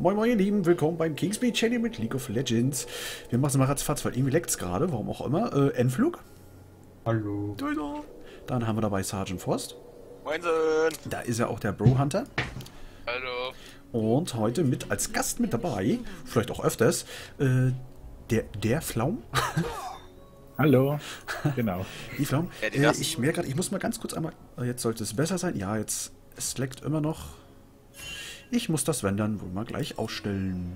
Moin moin ihr Lieben, willkommen beim Kingspeed Channel mit League of Legends. Wir machen es mal ratzfatz, weil irgendwie leckt es gerade, warum auch immer. Endflug. Hallo. Dann haben wir dabei Sergeant Frost. Moinsen. Da ist ja auch der Bro Hunter. Hallo. Und heute mit als Gast mit dabei, vielleicht auch öfters, der Flaum. Hallo. Genau. Die Flaum. Ja, Ich merke gerade, ich muss mal ganz kurz einmal, jetzt sollte es besser sein. Ja, jetzt, es leckt immer noch. Ich muss das wenn dann wohl mal gleich ausstellen.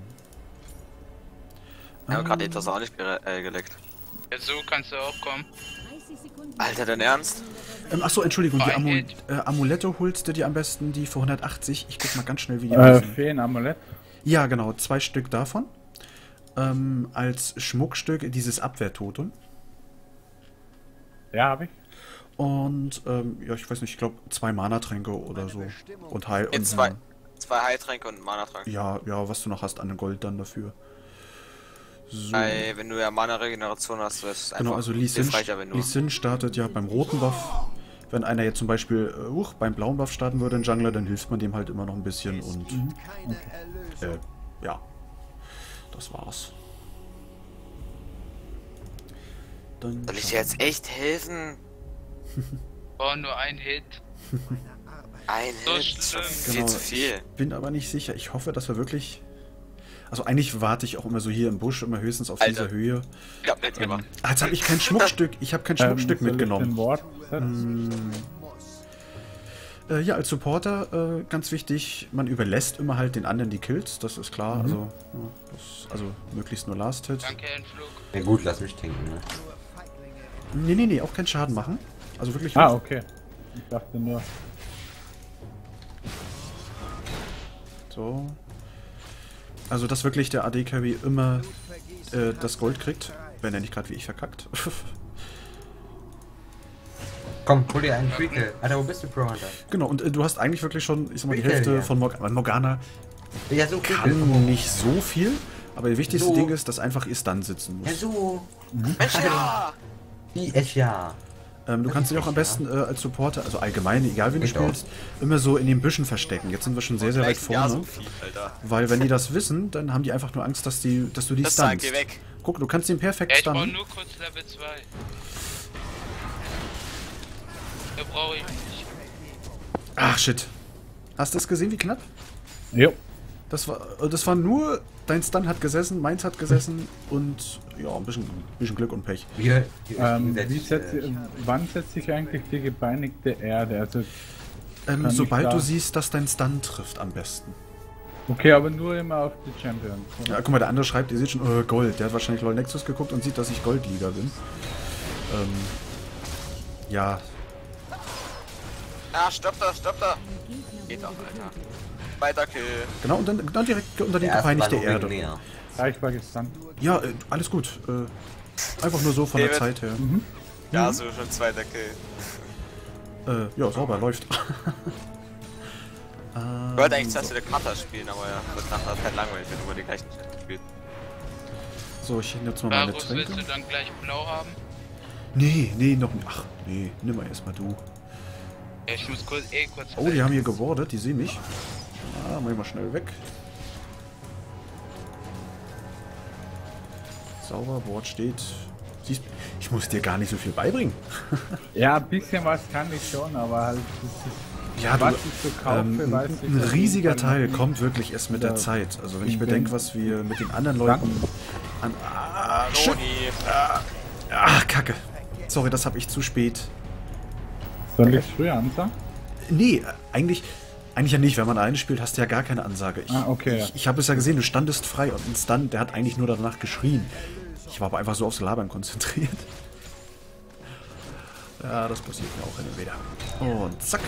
Ja, gerade etwas auch nicht geleckt. Ja, so kannst du auch kommen. Alter, dein Ernst? Achso, Entschuldigung, die Ein Amulette holst du dir am besten, die für 180. Ich guck mal ganz schnell, wie die aussehen. Feenamulett. Ja, genau, 2 Stück davon. Als Schmuckstück dieses Abwehrtotem. Ja, habe ich. Und, ja, ich weiß nicht, ich glaube 2 Mana-Tränke oder so. Und Heil. Und, Zwei Heiltränke und Mana-Trank. ja, was du noch hast an Gold dann dafür. So. Wenn du ja Mana-Regeneration hast, ist es einfach Genau, also Lee hilfreicher, wenn du... Sin startet ja beim roten Buff. Wenn einer jetzt zum Beispiel beim blauen Buff starten würde, ein Jungler, dann hilft man dem halt immer noch ein bisschen und ja, das war's. Dann Soll ich dir jetzt echt helfen? Oh, nur ein Hit. Ein So Hit, ist schon schlimm. viel zu viel. bin aber nicht sicher. Ich hoffe, dass wir wirklich... Also eigentlich warte ich auch immer so hier im Busch, immer höchstens auf Alter. dieser Höhe. Ja, nett gemacht. Jetzt habe ich kein Schmuckstück. Ich habe kein Schmuckstück soll ich den mitgenommen. Wort Ja, als Supporter ganz wichtig, man überlässt immer halt den anderen die Kills, das ist klar. Also, ja, also möglichst nur Last Hit. Danke, Endflug. Ja gut, lass mich denken, ne? Nee, auch keinen Schaden machen. Also wirklich. Ah, okay. Ich dachte nur. So. Also, dass wirklich der AD-Carry immer das Gold kriegt, wenn er nicht gerade wie ich verkackt. Komm, hol dir einen Freakle. Alter, wo bist du, Pro Hunter? Genau, und du hast eigentlich wirklich schon, ich sag mal, die Freakle, Hälfte ja. von Morgana. Ja, so Freakle. Kann nicht so viel, aber das wichtigste So. Ding ist, dass einfach ihr Stun sitzen muss. Ja, so. Mensch, ja! Wie es ja. Du kannst dich auch am besten als Supporter, also allgemein, egal wie du Ich spielst, immer so in den Büschen verstecken. Jetzt sind wir schon sehr, sehr weit Ja, vorne. so viel, Alter. Weil wenn die das wissen, dann haben die einfach nur Angst, dass du die Das stunnst. sag, geh weg. Guck, du kannst den perfekt Ja, ich brauche stunnen. nur kurz Level 2. Da brauche ich nicht. Ach shit. Hast du es gesehen, wie knapp? Jo. Das war nur, dein Stun hat gesessen, meins hat gesessen und ja, ein bisschen Glück und Pech. Wann setzt sich eigentlich die gebeinigte Erde? Also, kann Sobald ich du da- siehst, dass dein Stun trifft am besten. okay, aber nur immer auf die Champions. oder? Ja, guck mal, der andere schreibt, ihr seht schon, Gold. Der hat wahrscheinlich LoL Nexus geguckt und sieht, dass ich Goldliga bin. Ja, Ja, stopp da. Geht doch, Alter. Weiter Kill. genau, und dann direkt unter die gepeinigte Erde. Näher. Ja, ich war gestanden. Ja, alles gut. Einfach nur so von der David. Zeit her. Ja, so schon zweiter Kill. Ja, sauber, läuft. Ich wollte eigentlich zuerst wieder Kata spielen, aber ja, das nachher halt langweilig, wenn du immer die gleichen Shit spielst. So, ich nehme jetzt mal meine Varus, willst Tränke. du dann gleich blau haben? Nee, noch nicht. Ach, nee, nimm mal erstmal du. Ja, ich muss kurz Oh, die haben hier gewordet, die sehen mich. Ah, mach ich mal schnell weg. Sauber, Wort steht. Siehst, ich muss dir gar nicht so viel beibringen. Ja, ein bisschen was kann ich schon, aber halt. Das ist, Ja, was ich so kaufe, weiß ich ein auf riesiger jeden Fall Teil noch nicht. kommt wirklich erst mit der Ja. Zeit. Also wenn ich Ich bedenke, bin- was wir mit den anderen Leuten an... Shit. Toni. Ach, Kacke. Sorry, das habe ich zu spät. Soll ich früher ansagen? Nee, eigentlich ja nicht. Wenn man alleine spielt, hast du ja gar keine Ansage. Okay, ja. Ich habe es ja gesehen, du standest frei und ein Stun, der hat eigentlich nur danach geschrien. Ich war aber einfach so aufs Labern konzentriert. Ja, das passiert mir auch hin und wieder. Und zack.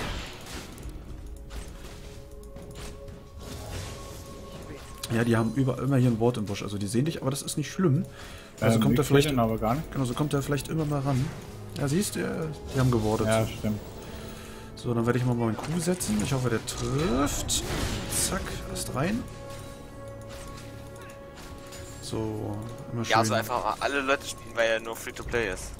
Ja, die haben überall immer hier ein Wort im Busch. Also die sehen dich, aber das ist nicht schlimm. Also kommt ich er vielleicht... sehe den aber gar nicht. Genau, so kommt er vielleicht immer mal ran. Ja, siehst du, die haben gewordet. Ja, stimmt. So, dann werde ich mal meinen Q setzen. Ich hoffe, der trifft. Zack, erst rein. So, immer schön. Ja, so einfach mal alle Leute spielen, weil er nur Free-to-Play ist.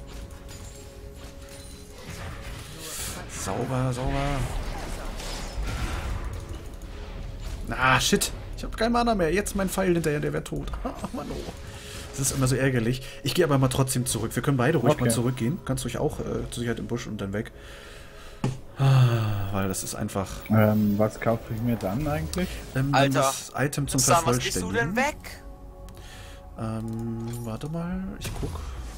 Sauber. Ah, shit. Ich habe kein Mana mehr. Jetzt mein Pfeil hinterher, der wäre tot. Ach, Mann, oh. Das ist immer so ärgerlich. Ich gehe aber mal trotzdem zurück. Wir können beide ruhig mal zurückgehen. Kannst ruhig auch zur Sicherheit im Busch und dann weg. Weil das ist einfach... Was kaufe ich mir dann eigentlich? Alter, das Item zum Sam, was gehst du denn Vervollständigen. weg? Warte mal. Ich guck.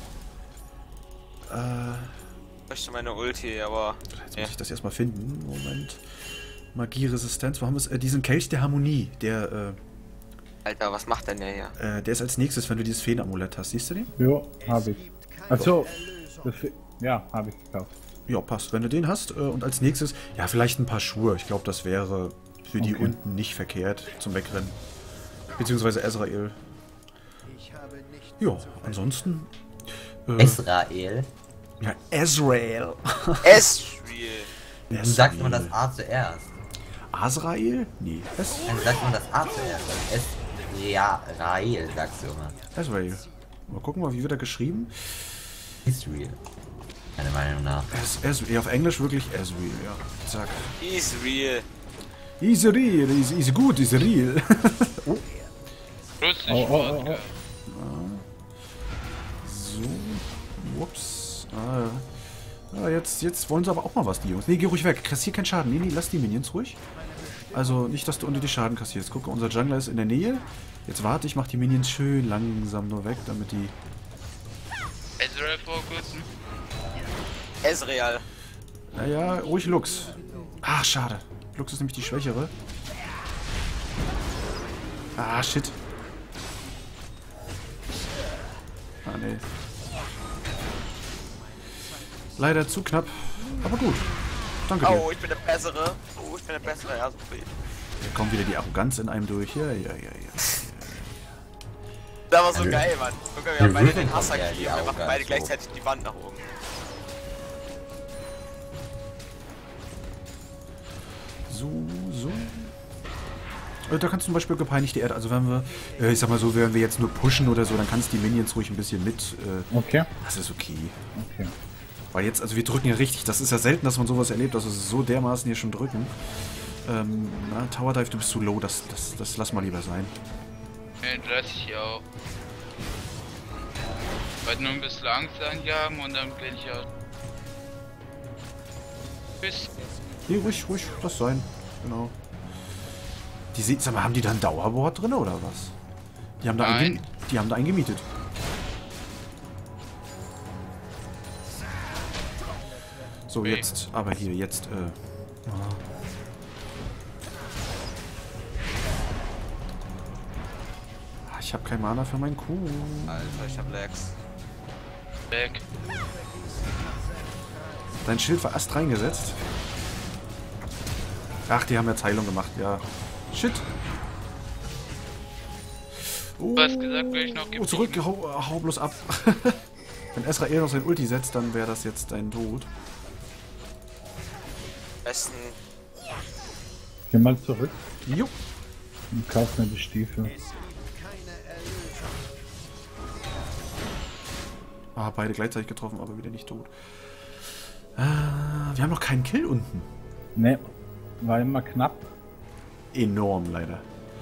Ich möchte meine Ulti, aber... Jetzt muss ich das erstmal finden. Moment. Magieresistenz. Wo haben wir es? Diesen Kelch der Harmonie. Der, Alter, was macht denn der hier? der ist als nächstes, wenn du dieses Feenamulett hast. Siehst du den? Jo, habe ich. Achso, ja, habe ich gekauft. Ja, passt. Wenn du den hast und als nächstes, ja, vielleicht ein paar Schuhe. Ich glaube, das wäre für die unten nicht verkehrt zum Wegrennen. Beziehungsweise Ezreal. Ja, ansonsten... Israel. Ja, Ezreal. Ezreal. Wie sagt man das A zuerst? Azrael? Nee. Wie sagt man das A zuerst? Rael, sagst du immer. Ezreal. Mal gucken, wie wird er geschrieben? Israel. Meiner Meinung nach. Ja, auf Englisch wirklich Ezreal, ja. Zack. Ezreal. Israel, ist gut, Israel. Oh. Plötzlich Wodka. So. Ups. Jetzt wollen sie aber auch mal was, die Jungs. Nee, geh ruhig weg. Kassier keinen Schaden. Nee, lass die Minions ruhig. Also nicht, dass du unter die Schaden kassierst. Guck, unser Jungler ist in der Nähe. Jetzt warte, ich mach die Minions schön langsam nur weg, damit die... Ezreal vorkürzen. Ezreal. Naja, ruhig Lux. Ach, schade. Lux ist nämlich die Schwächere. Ah, shit. Ah, nee. Leider zu knapp. Aber gut. Danke dir. Oh, ich bin der Bessere. Oh, ich bin der Bessere. Ja, so viel. Da kommt wieder die Arroganz in einem durch. Ja. Das war so geil, Mann. Guck mal, wir haben beide den Hass Ja, die aktiv. Wir machen Arroganz beide so. gleichzeitig die Wand nach oben. So. Da kannst du zum Beispiel gepeinigte Erde, also wenn wir, ich sag mal so, wenn wir jetzt nur pushen oder so, dann kannst du die Minions ruhig ein bisschen mit, Okay. das ist okay. Okay. Weil jetzt, also wir drücken ja richtig, das ist ja selten, dass man sowas erlebt, dass wir so dermaßen hier schon drücken. Tower Dive, du bist zu low, das lass mal lieber sein. Ne, lass ich hier auch. Warte nur ein bisschen Angst anjagen und dann bin ich ja. Bis. Nee, ruhig, lass sein. Genau. Sag mal, haben die da ein Dauerboard drin oder was? Die haben da Nein. die haben da einen gemietet. So, Okay. jetzt, aber hier, jetzt, ich habe kein Mana für meinen Kuh. Alter, ich hab Lags. Weg. Dein Schild war erst reingesetzt. Ach, die haben jetzt Heilung gemacht, ja. Shit. Oh, Du hast gesagt, will ich noch oh, zurück, hau bloß ab. Wenn Ezreal noch sein Ulti setzt, dann wäre das jetzt dein Tod. Besten. Geh mal zurück Jo. und kauf mir die Stiefel. Ah, beide gleichzeitig getroffen, aber wieder nicht tot. Wir haben noch keinen Kill unten. Ne, war immer knapp. Enorm, leider.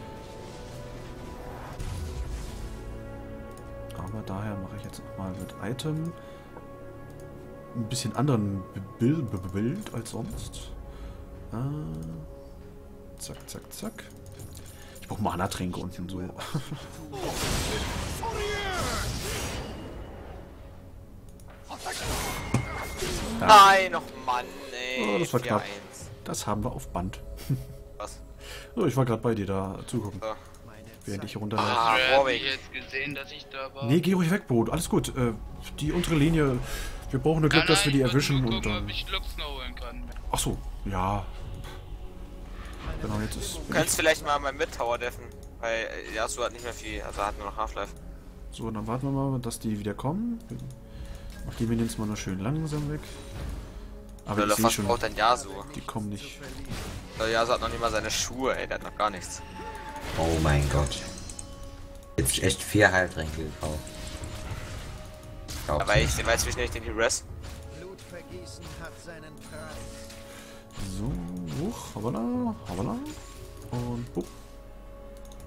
Aber daher mache ich jetzt nochmal mit Item ein bisschen anderen Bild als sonst. Zack. Ich brauche Mana-Tränke unten so. Nein, noch Mann, ey. Oh, das war knapp. 4-1. Das haben wir auf Band. Was? So, ich war gerade bei dir da zugucken, So. während ich hier runterlaufe. Ah, Wer hat Warwick. jetzt gesehen, dass ich da war? Nee, geh ruhig weg, Brot. Alles gut. Die untere Linie, wir brauchen nur Glück, dass wir die ich wollte erwischen nur und gucken, dann... ob ich Lux noch holen kann. Ach so, ja. Genau, jetzt ist... Du kannst vielleicht mal beim Mid-Tower deffen. Weil Yasuo hat nicht mehr viel, also hat nur noch Half-Life. So, dann warten wir mal, dass die wieder kommen. Mach die Minions mal nur schön langsam weg. Aber ich sehe Was schon, braucht denn Yasuo? die kommen nicht. Yasuo hat noch nicht mal seine Schuhe, ey, der hat noch gar nichts. Oh mein Gott. Jetzt echt 4 Heiltränke gekauft. Aber ich weiß, wie schnell ich den hier rest. Blutvergießen hat seinen Preis. So, hoch, hoppala. Und bupp.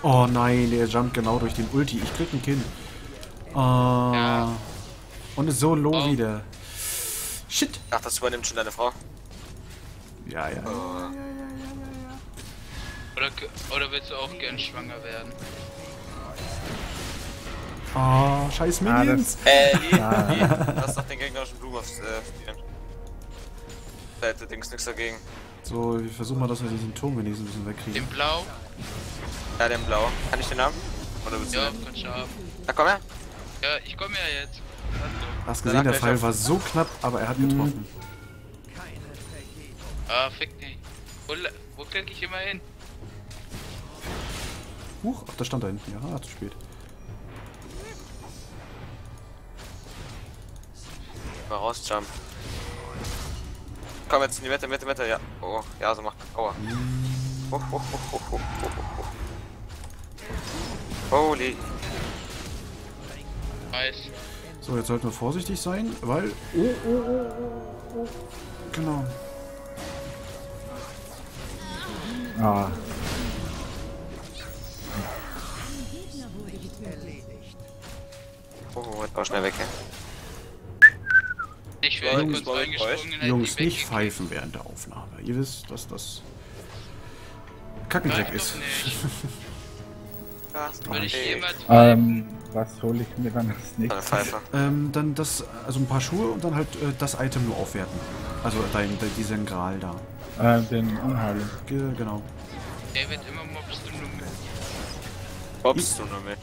Oh nein, der jumpt genau durch den Ulti. Ich krieg ein Kind. Ja. Und ist so low wieder. Shit. Ach, das übernimmt schon deine Frau. Ja. Oder willst du auch gern schwanger werden? Oh, scheiß Minions. Die. Lass doch den gegnerischen Blumen spielen. Da hätte Dings nichts dagegen. So, wir versuchen mal, dass wir diesen Turm wenigstens ein bisschen wegkriegen. Den Blau? Ja, den Blau. Kann ich den haben? Oder willst du Ja, den? kannst du haben. Na komm her. Ja, ich komme ja jetzt. Hast gesehen, der Pfeil war so knapp, aber er hat getroffen. Ah, fick dich. Wo klick ich immer hin? Huch, ach, da stand da hinten. Ja, zu spät. Mal rausjump. Komm jetzt in die Mitte, ja. Oh, ja, so macht. Aua. Holy. Nice. So, jetzt sollten wir vorsichtig sein, weil... Oh. Genau. Ah, Oh, jetzt auch schnell weg, ja. Ich wäre Jungs, kurz reingesprungen, hätte Jungs, die nicht weggekriegt. pfeifen während der Aufnahme. Ihr wisst, dass das Kackendreck Nein, ist. doch nicht. Würde ich jemals was hole ich mir dann als Eine nächstes? Pfeife. Dann das, also ein paar Schuhe und dann halt das Item nur aufwerten. Also diesen Gral da. Den Unheilen. Genau. Der wird immer mobst und nur mit. Bobst du nur mit?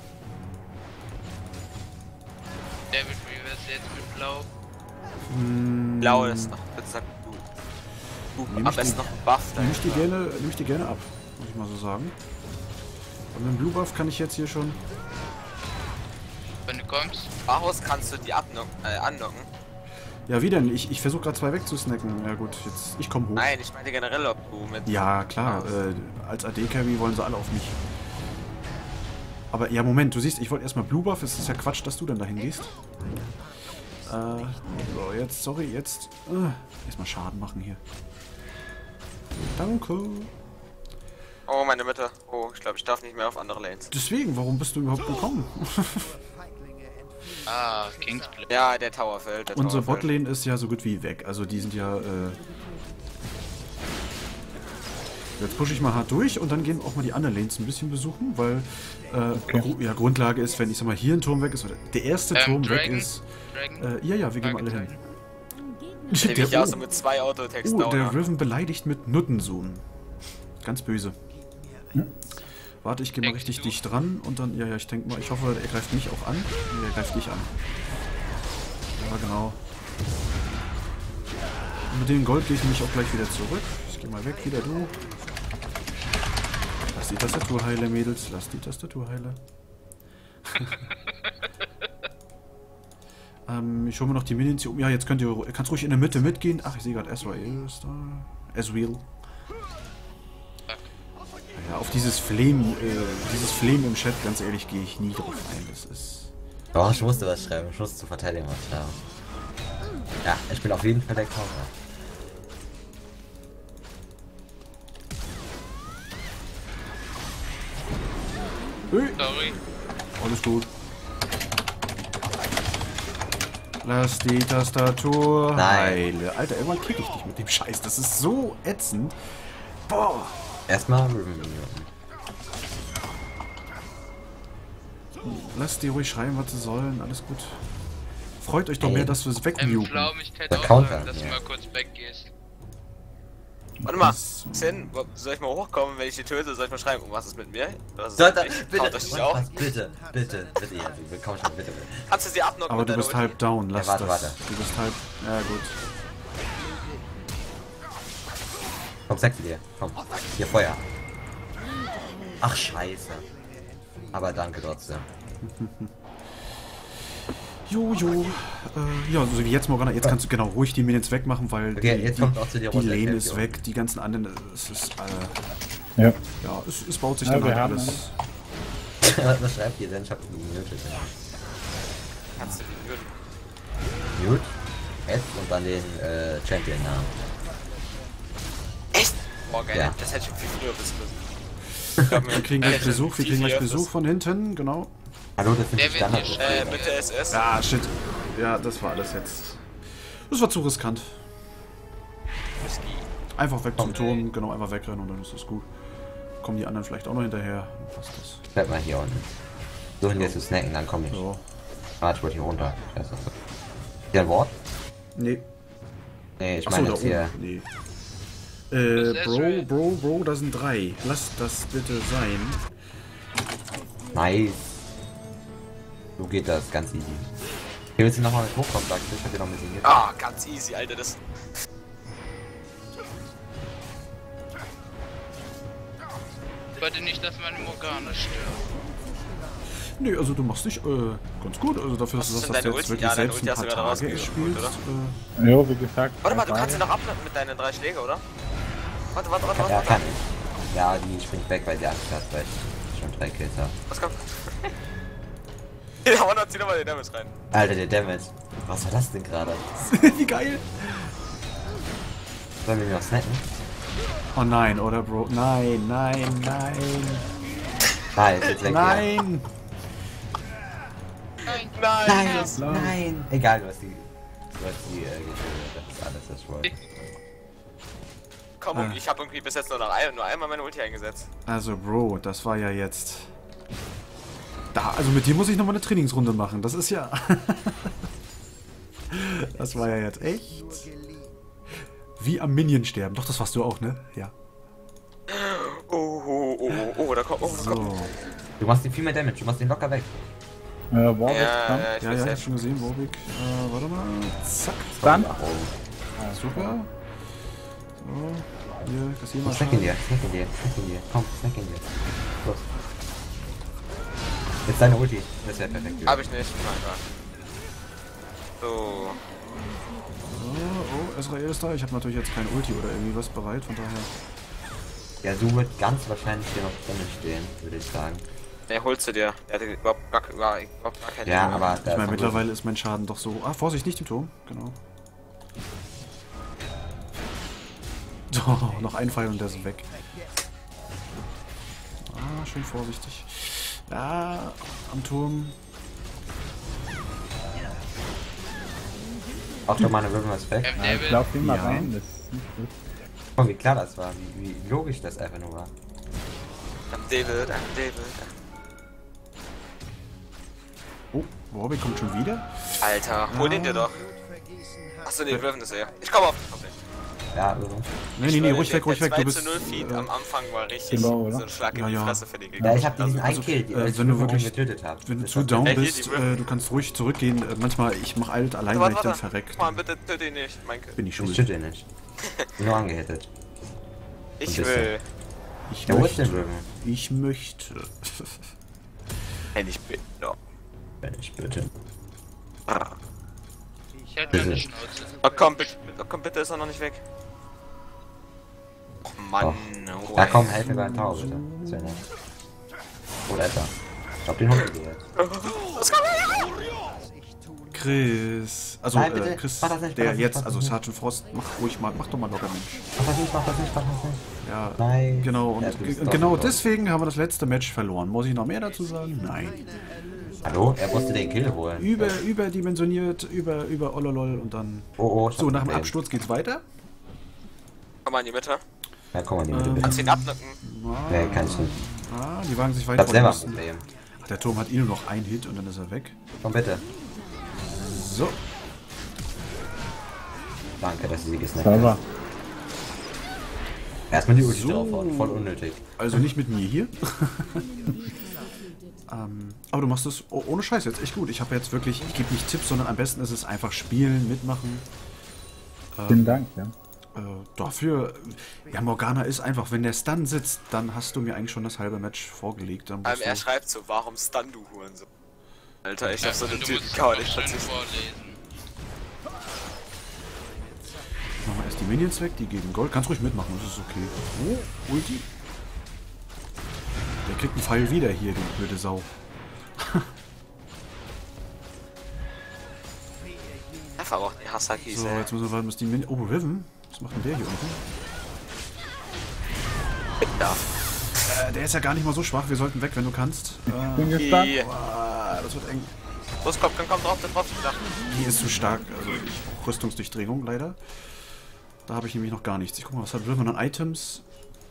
Der wird reverse jetzt mit Blau. Blau ist noch, bitte sag du. Nehm Am ich besten die- noch ein Buff Nehme ich dahinter. die gerne ab, muss ich mal so sagen. Und mit dem Blue Buff kann ich jetzt hier schon... Wenn du kommst. Bauhaus kannst du die anlocken. Ja, wie denn? Ich versuche gerade 2 wegzusnacken. Ja gut, jetzt ich komme hoch. Nein, ich meine generell, ob du mit... Ja, klar. Als AD-Carry wollen sie alle auf mich. Aber ja, Moment, du siehst, ich wollte erstmal Blue Buff. Es ist ja Quatsch, dass du dann dahin gehst. So, jetzt, sorry, jetzt. Erstmal Schaden machen hier. Danke. Oh, meine Mitte. Oh, ich glaube, ich darf nicht mehr auf andere Lanes. Deswegen, warum bist du überhaupt gekommen? Ah, Kingsplay. Ja, der Tower fällt. Unsere Botlane ist ja so gut wie weg. Also die sind ja... Jetzt pushe ich mal hart durch und dann gehen auch mal die anderen Lanes ein bisschen besuchen, weil ja, Grundlage ist, wenn ich sag mal hier ein Turm weg ist, oder der erste Turm weg Dragon? ist. Dragon? Ja, wir gehen alle hin. Der ich auch so mit 2 Auto-Attacks der down. Riven beleidigt mit Nuttensohn. Ganz böse. Warte, ich gehe mal richtig dicht dran und dann, ja, ich denke mal, ich hoffe, er greift mich auch an. Nee, er greift dich an. Ja, genau. Und mit dem Gold gehe ich nämlich auch gleich wieder zurück. Ich gehe mal weg, wieder du. Lass die Tastatur heile, Mädels. Lass die Tastatur heile. Ich hole mir noch die Minions hier um. Ja, jetzt kannst ruhig in der Mitte mitgehen. Ach, ich sehe gerade Ezreal ist da. Ezreal. Ja, auf dieses Flame im Chat, ganz ehrlich, gehe ich nie drauf ein. Das ist... Doch, ich musste was schreiben. Ich musste zur Verteidigung was schreiben. Ja, ich bin auf jeden Fall der Counter. Sorry. Alles gut. Lass die Tastatur heile. Alter, irgendwann krieg ich dich mit dem Scheiß. Das ist so ätzend. Boah. Erstmal Riven Minion. Lass die ruhig schreien, was sie sollen. Alles gut. Freut euch doch mehr, dass wir es wegmuten. Flau, ich hätte Der auch Counter, sagen, dass du ja. mal kurz weggehst. Warte mal, Zen, soll ich mal hochkommen, wenn ich die töte? Soll ich mal schreiben, was ist mit mir? Was ist So, mit da, mich? bitte, Count euch nicht auch? bitte, ja, komm schon, bitte. Kannst du sie abknocken? Aber mit du deiner bist Ulti? halb down. Lass Ja, warte, das. warte. Du bist halb... Ja, gut. Komm, sag dir, komm. Hier, Feuer. Ach, scheiße. Aber danke trotzdem. Jojo. Ja, so wie jetzt, Morgana. Jetzt kannst du genau ruhig die Minions wegmachen, weil Okay, jetzt kommt auch zu dir die runter, Lane der ist Champion. weg. Die ganzen anderen... Es ist... Ja. ja, es baut sich Ja, dann wir halt haben alles... Was schreibt ihr denn? Ich hab gemutet. Kannst du die töten? Mute, S und dann den Champion-Namen. Echt? Boah, geil. Ja. Das hätte ich viel früher wissen müssen. Wir kriegen gleich Besuch, von hinten, genau. Hallo, das sind die Der wird Standard. nicht Mit der SS. Ah, shit. Ja, das war alles jetzt. Das war zu riskant. Einfach weg zum Turm, genau, einfach wegrennen und dann ist das gut. Kommen die anderen vielleicht auch noch hinterher, dann passt das. Bleib mal hier unten. Suchen dir zu snacken, dann komm ich. So. Ah, ich wollte hier runter. Scheiße. Hier ein Wort? Nee. Nee, ich Achso, meine da jetzt hier. oben. Nee. ist Ezreal. Bro, da sind 3. Lass das bitte sein. Nice. So geht das, ganz easy. Hier willst du nochmal mit hochkommen, sagst du? Ich hab dir noch ein bisschen hier. Ah, ganz easy, Alter, das. Ich wollte nicht, dass meine Morgana stirbt. Nee, also du machst dich ganz gut. Also dafür, dass Was du ist das denn deine jetzt Ulti? wirklich Ja, deine selbst Ulti ein hast du paar gerade Tage rausgeholt, spielst. oder? Jo, wie gesagt. Warte mal, du Frage. kannst ihn noch ablenken mit deinen 3 Schläge, oder? Warte. Ja, kann ich. Ja, die springt weg, weil sie Angst hat, weil ich schon 3 Kills habe. Was kommt? Ja, zieh doch mal den Damage rein. Alter, der Damage. Was war das denn gerade? Wie geil. Sollen wir noch snacken? Oh nein, oder Bro? Nein. Nein, jetzt weg. Nein. Nein. Egal, du hast die getötet. Das ist alles das Wort. Komm, ich hab irgendwie bis jetzt nur einmal meine Ulti eingesetzt. Also Bro, das war ja jetzt... Da, also mit dir muss ich nochmal eine Trainingsrunde machen. Das ist ja... Das war ja jetzt echt... Wie am Minion sterben. Doch, das warst du auch, ne? Ja. Oh, da kommt. So. Du machst ihm viel mehr Damage, du machst ihn locker weg. Warwick kommt. Ich Ja, bin ich safe. hab schon gesehen, Warwick. Warte mal. Zack. Dann. Super. So. Hier, kassier mal Snack in dir. Komm, snack in dir. Los. Jetzt deine Ulti. Das wäre perfekt. Hab ich nicht. Nein, nein. So. Oh, Ezreal ist da. Ich habe natürlich jetzt keine Ulti oder irgendwie was bereit, von daher. Ja, so wird ganz wahrscheinlich hier noch drin stehen, würde ich sagen. Ne, holst du dir. Der hatte überhaupt gar keine. Ja, aber da Ich meine, ist mittlerweile ist mein Schaden doch so... Ah, Vorsicht, nicht im Turm. Genau. So, noch ein Pfeil und der ist weg. Ah, schön vorsichtig. Ja, am Turm. auch doch meine Riven ist weg. Ja, ich glaub ihn mal Ja. rein. Das ist nicht gut. Guck mal, wie klar das war, wie logisch das einfach nur war. Am David. Oh, Warwick kommt schon wieder. Alter, hol den dir doch. Achso, nee, Riven ist er. Ich komme auf den Kopf. Ja, also. Nee, ruhig weg, ruhig weg. Du bist... 2:0 Feed am Anfang war richtig Genau, oder? so ein Schlag in die Ja. Fresse für die Ja, Gegner. ich hab diesen einen Also, Kill, die als wenn du ich wirklich- getötet habe. Wenn du zu down Hier, bist, die Riven. du kannst ruhig zurückgehen. Manchmal, ich mach alt allein, weil ich dann verreck. Mann, bitte töte ihn nicht, mein Bin ich Ich schuld. schüttel nicht. Nur angehittet. Ich Ein bisschen. will. Ich Ja, wo ist denn möchte. Riven? Ich möchte. Hey, ich bin. Ja. Wenn ich bitte. Ich hätte meine Schnauze. Oh komm, bitte ist er noch nicht weg. Oh Mann, oh, Ja, komm, helf mir beim Tower, bitte. Das wäre nett. Oder etwa. Ich glaub, den Hund geht. Chris. Also, Nein, bitte. Chris, Mach das nicht, der mach das nicht, jetzt, mach das also nicht. Sergeant Frost, mach ruhig mal, mach doch mal locker, Mensch. Mach das nicht. Ja, Nein. genau. Und Ja, du bist genau doch- deswegen haben wir das letzte Match verloren. Muss ich noch mehr dazu sagen? Nein. Hallo? Er musste den Kill holen. Überdimensioniert, über Ololol und dann... Oh, So, nach dem Absturz. Absturz geht's weiter. Komm mal in die Mitte. Ja, komm mal in die Mitte, bitte. Kannst du ihn abnicken? Nee, kann ich nicht. Die wagen sich Ich weiter hab selber ein Osten. Problem. Ach, der Turm hat eh nur noch einen Hit und dann ist er weg. Komm bitte. So, Danke, dass du sie gesnackt hast. Sauber. Erstmal die Ulti So. draufhauen. Voll unnötig. also nicht mit mir hier. Aber du machst es ohne Scheiß jetzt echt gut. Ich habe jetzt wirklich, ich gebe nicht Tipps, sondern am besten ist es einfach spielen, mitmachen. Vielen Dank, ja. Dafür, ja, Morgana ist einfach, wenn der Stun sitzt, dann hast du mir eigentlich schon das halbe Match vorgelegt. Dann musst Er du, schreibt so, warum stun du Hurensohn? Alter, ich hab so Und eine du Typen musst kann man noch nicht schön verzichten. vorlesen. machen wir erst die Minions weg, die geben Gold. Kannst ruhig mitmachen, das ist okay. Oh, Ulti. Der kriegt einen Pfeil wieder hier, die blöde Sau. Einfach auch die Hasakis, So, ey. jetzt müssen wir warten, bis die Minions... Oh, Riven? Was macht denn der hier unten? Ja. Der ist ja gar nicht mal so schwach. Wir sollten weg, wenn du kannst. Bin gespannt. Das wird eng. Los, komm drauf, da drauf. Die ist zu stark. Also Rüstungsdurchdringung leider. Da habe ich nämlich noch gar nichts. Ich guck mal, was hat Riven an Items?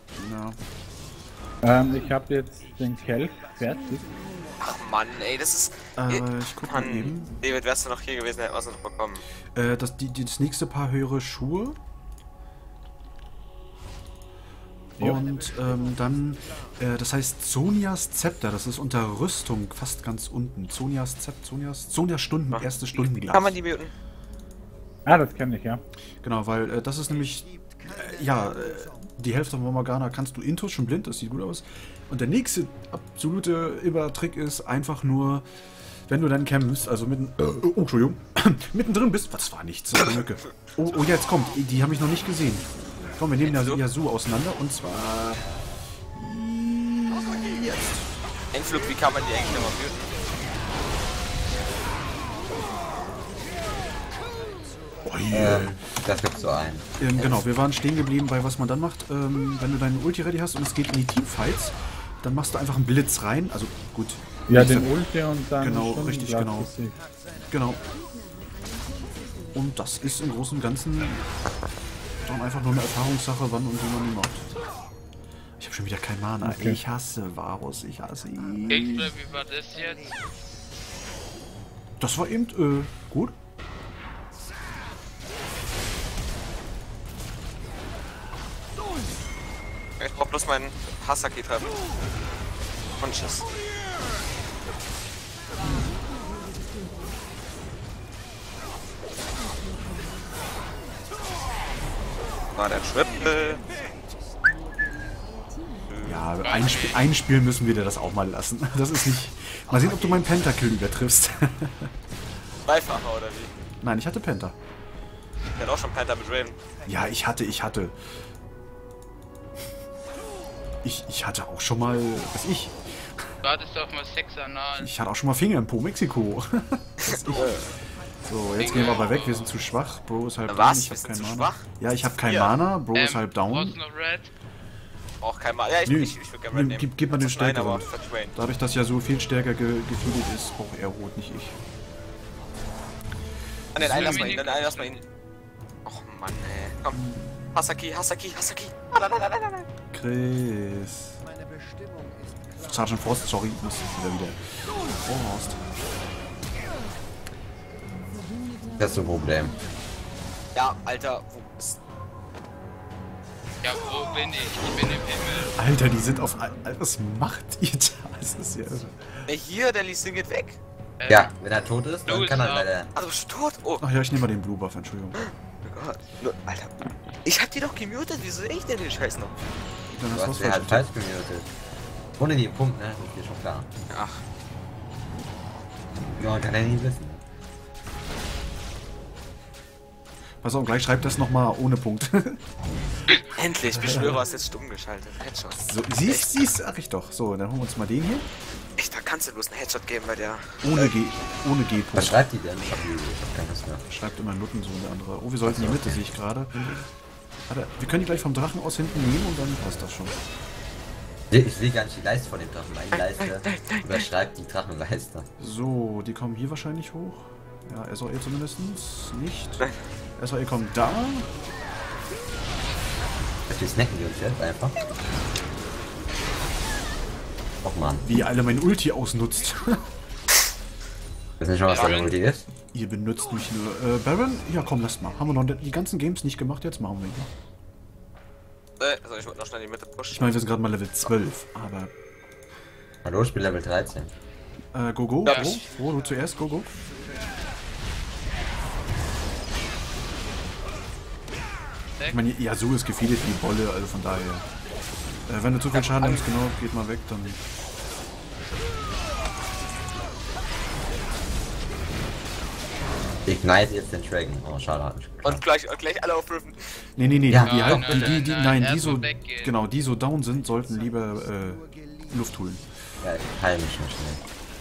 Ja. Ich habe jetzt den Kelch fertig. Ach Mann, ey, das ist... Ich guck mal eben. David, wärst du noch hier gewesen, hätten wir es noch bekommen. Das nächste Paar höhere Schuhe. Jo. Und dann, das heißt Sonias Zepter, das ist unter Rüstung fast ganz unten. Sonias Stunden, erste Stundenglas. Kann man die muten? Ah, das kenne ich, ja. Genau, weil das ist nämlich, die Hälfte von Morgana kannst du Intus, schon blind, das sieht gut aus. Und der nächste absolute Übertrick ist einfach nur, wenn du dann kämpfst, also Entschuldigung, mittendrin bist, was war nichts, so eine Mücke. Oh, jetzt kommt, die habe ich noch nicht gesehen. Komm, wir nehmen Yasuo auseinander und zwar jetzt. Endflug, wie kann man die eigentlich nochmal muten? Das gibt's so ein. Genau, wir waren stehen geblieben bei was man dann macht. Wenn du deinen Ulti ready hast und es geht in die Teamfights, dann machst du einfach einen Blitz rein. Also gut. Ja, den Ulti und dann... Genau, schon richtig, Glas genau. besiegt. Genau. Und das ist im Großen und Ganzen dann einfach nur eine Erfahrungssache, wann und wie man ihn macht. Ich habe schon wieder kein Mana. Okay. Ich hasse Varus, ich hasse ihn. Gangster, wie war das jetzt? Das war eben gut. Ich brauch bloß meinen Hasaki treffen. Und tschüss. War der Triple. Ja, einspielen müssen wir dir das auch mal lassen. Das ist nicht... Mal sehen, ob du meinen Pentakill übertriffst. Dreifacher oder wie? Nein, ich hatte Penta. Der hat auch schon Panther mit Raven. Ja, ich hatte. Ich hatte auch schon mal, Wartest auf mal Sexanal. ich hatte auch schon mal Finger im Po, Mexiko. So, jetzt gehen wir aber weg, wir sind zu schwach. Bro ist halb down, Was? ich Wir hab sind kein zu Mana. schwach? Ja, ich hab kein Ja. Mana, Bro ist halb down. Brauchst du noch Red? Auch kein Mal. Ja, ich Nö, würde gerne Red nehmen. gib mal den Nein, stärkeren. aber für Twain. Dadurch, dass ja so viel stärker gefeedet ist, braucht er rot, nicht ich. An den einen lass mal ihn, den einen lass mal ihn. Och Mann, ey. Komm. Hasaki. Lalalala. Chris. Meine Bestimmung ist klar. Sergeant Frost, sorry, muss wieder. Oh, Horst. Das ist ein Problem. Ja, Alter, wo ist... Ja, wo bin ich? Ich bin im Himmel. Alter, die sind auf... Was macht ihr da? Das ist ja irre. Hier, der Lee Sin geht weg. Ja, wenn er tot ist, dann Du kann ist er ab. leider... Also bist du tot? Oh Ach ja, ich nehme mal den Blue Buff, Entschuldigung. Gott. Nur, Alter. Ich hab die doch gemutet, wieso sehe ich denn den Scheiß noch? Dann Du hast du hast was den halt falsch. falsch gemutet. Ohne die Punkt, ne? Das ist dir schon klar. Ach. Ja, kann er nie wissen. Pass auf, gleich schreibt das nochmal ohne Punkt. Endlich, Beschwörer ist jetzt stumm geschaltet. Headshot. So, siehst, sag ich doch. So, dann holen wir uns mal den hier. Echt, da kannst du bloß einen Headshot geben bei der... Ohne G. Was -Punkt. schreibt die denn? Ich hab keine Lust mehr. Schreibt immer Nutten so der andere. Oh, wir sollten die Mitte, sehe ich gerade. Warte, wir können die gleich vom Drachen aus hinten nehmen und dann passt das schon. Ich sehe gar nicht die Leiste von dem Drachen. Meine Leiste überschreibt die Drachenleiste. So, die kommen hier wahrscheinlich hoch. Ja, SOE zumindest nicht. SOE kommt da. Wir snacken die uns jetzt einfach. Och man. Wie alle mein Ulti ausnutzt. Wissen nicht schon, was deine Ulti ist? Ihr benutzt mich nur. Baron? Ja, komm, lasst mal. Haben wir noch die ganzen Games nicht gemacht, jetzt machen wir ihn. Also ich wollte noch schnell die Mitte pushen. Ich meine, wir sind gerade mal Level 12, aber... Hallo, ich bin Level 13. Go. Ja. Wo? Du zuerst, Go. Ich meine, Yasuo ist gefeedet wie Bolle, also von daher. Wenn du zu viel Schaden nimmst, genau, geht mal weg, dann... Ignite jetzt den Dragon. Oh, schade, hat nicht geklappt. Und gleich alle auf Riven. Nee, Ja. die halt, Nein, die erst so, mal weggehen. genau, die so down sind, sollten lieber Luft holen. Ja, ich heil mich nicht schnell.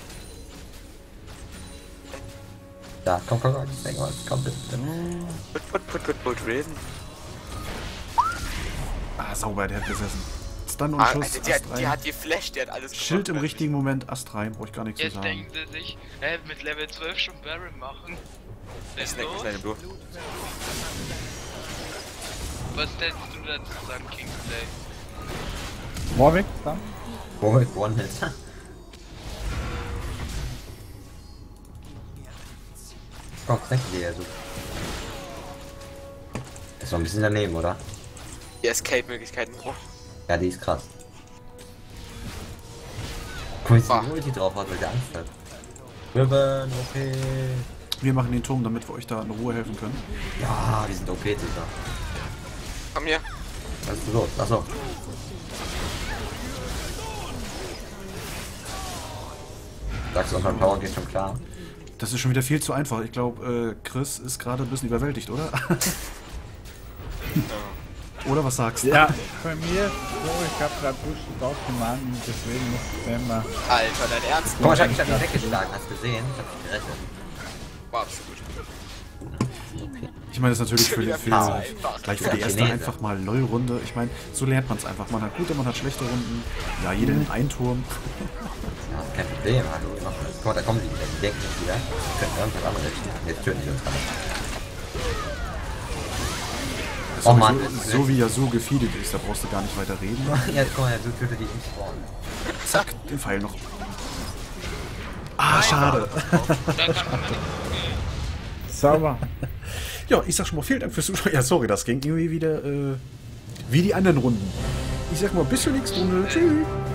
Ja, komm, komm bitte. Put Riven. Ah, sauber, der hat gesessen. Stun und Schuss, Alter, Ast die rein. hat geflasht, die hat alles Schild im gemacht. richtigen Moment, Ast rein, brauche ich gar nichts zu Jetzt sagen. denken sie sich, mit Level 12 schon Barrel machen. Ich snack los? mich leider durch. Was stellst du dazu sagen, Kingsley? Warwick, dann. Warwick One-Hit. Komm, zeig dir so. Ist noch ein bisschen daneben, oder? Die Escape-Möglichkeiten. Oh. Ja, die ist krass. Guck mal, Ah. wie Ulti drauf hat, weil der Angst hat. Ribbon, okay. Wir machen den Turm, damit wir euch da in Ruhe helfen können. Ja, die sind okay, Digga. Komm hier. Was ist los? Achso. Sagst du, mein Power geht schon klar? Das ist schon wieder viel zu einfach. Ich glaube, Chris ist gerade ein bisschen überwältigt, oder? Oder was sagst du? Ja, bei mir, so, ich hab grad Busch drauf gemacht, deswegen muss ich immer. Alter, dein Ernst? Guck mal, ich hab ihn weggeschlagen, hast du gesehen? Ich hab dich gerettet. Wow, das ist gut. Ich meine, das ist natürlich Wieder für viel zu einfach. gleich für die erste Chinese. einfach mal LOL-Runde. Ich meine, so lernt man es einfach. Man hat gute, man hat schlechte Runden. Ja, jeder nimmt einen Turm. Ja, kein Problem, hallo, wir machen das. Guck mal, da kommen die wieder, die denken nicht wieder. Wir können irgendwas anderes machen. Jetzt töten die uns alle. Oh Mann, So wie er so gefeedet ist, da brauchst du gar nicht weiter reden. Ja, guck mal, so tötet die im Spawn. Zack, den Pfeil noch. Ah, schade. Dann kann man nicht. Sauber. Ja, ich sag schon mal vielen Dank fürs Zuschauen. Ja, sorry, das ging irgendwie wieder wie die anderen Runden. Ich sag mal bis zur nächsten Runde. Tschüss.